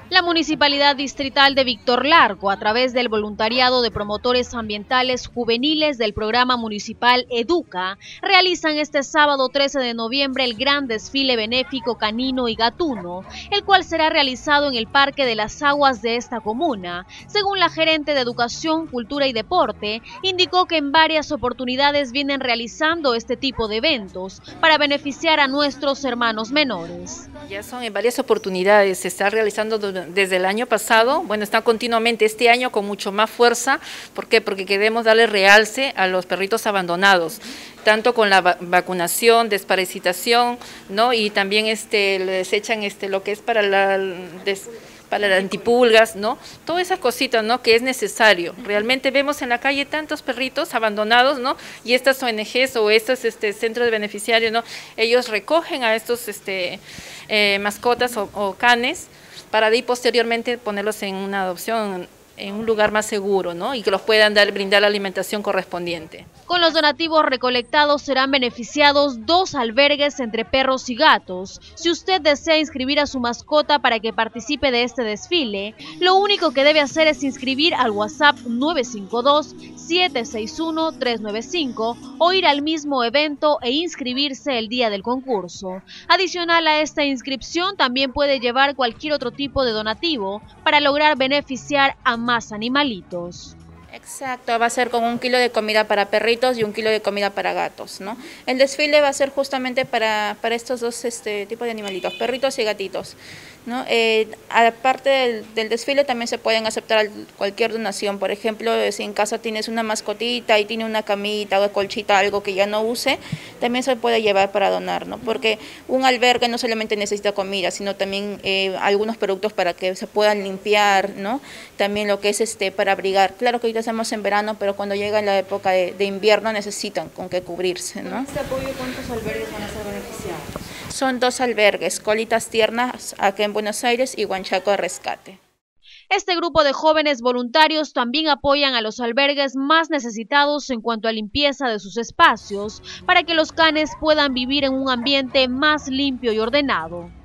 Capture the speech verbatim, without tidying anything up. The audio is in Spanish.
La Municipalidad Distrital de Víctor Larco, a través del voluntariado de promotores ambientales juveniles del programa municipal Educa, realizan este sábado trece de noviembre el gran desfile benéfico canino y gatuno, el cual será realizado en el Parque de las Aguas de esta comuna. Según la gerente de Educación, Cultura y Deporte, indicó que en varias oportunidades vienen realizando este tipo de eventos para beneficiar a nuestros hermanos menores. Ya son en varias oportunidades, se está realizando desde el año pasado, bueno, está continuamente este año con mucho más fuerza. ¿Por qué? Porque queremos darle realce a los perritos abandonados, tanto con la vacunación, desparasitación, ¿no? Y también este, les echan este, lo que es para la... Des, para las antipulgas, ¿no? Todas esas cositas, ¿no? Que es necesario. Realmente vemos en la calle tantos perritos abandonados, ¿no? Y estas O N Ges o estos este, centros de beneficiarios, ¿no? Ellos recogen a estos este, eh, mascotas o, o canes para de ahí posteriormente ponerlos en una adopción en un lugar más seguro, ¿no? Y que los puedan dar, brindar la alimentación correspondiente. Con los donativos recolectados serán beneficiados dos albergues entre perros y gatos. Si usted desea inscribir a su mascota para que participe de este desfile, lo único que debe hacer es inscribir al WhatsApp nueve cinco dos, siete seis uno, tres nueve cinco o ir al mismo evento e inscribirse el día del concurso. Adicional a esta inscripción, también puede llevar cualquier otro tipo de donativo para lograr beneficiar a más animalitos. Exacto, va a ser con un kilo de comida para perritos y un kilo de comida para gatos, ¿no? El desfile va a ser justamente para, para estos dos este, tipos de animalitos, perritos y gatitos, ¿no? Eh, aparte del, del desfile también se pueden aceptar cualquier donación. Por ejemplo, si en casa tienes una mascotita y tiene una camita o colchita, algo que ya no use, también se puede llevar para donar, ¿no? Porque un albergue no solamente necesita comida, sino también eh, algunos productos para que se puedan limpiar, ¿no? También lo que es este para abrigar. Claro que ahorita estamos en verano, pero cuando llega la época de, de invierno necesitan con qué cubrirse, ¿no? ¿Con este apoyo cuántos albergues van a ser beneficiados? Son dos albergues, Colitas Tiernas acá en Buenos Aires y Huanchaco de Rescate. Este grupo de jóvenes voluntarios también apoyan a los albergues más necesitados en cuanto a limpieza de sus espacios, para que los canes puedan vivir en un ambiente más limpio y ordenado.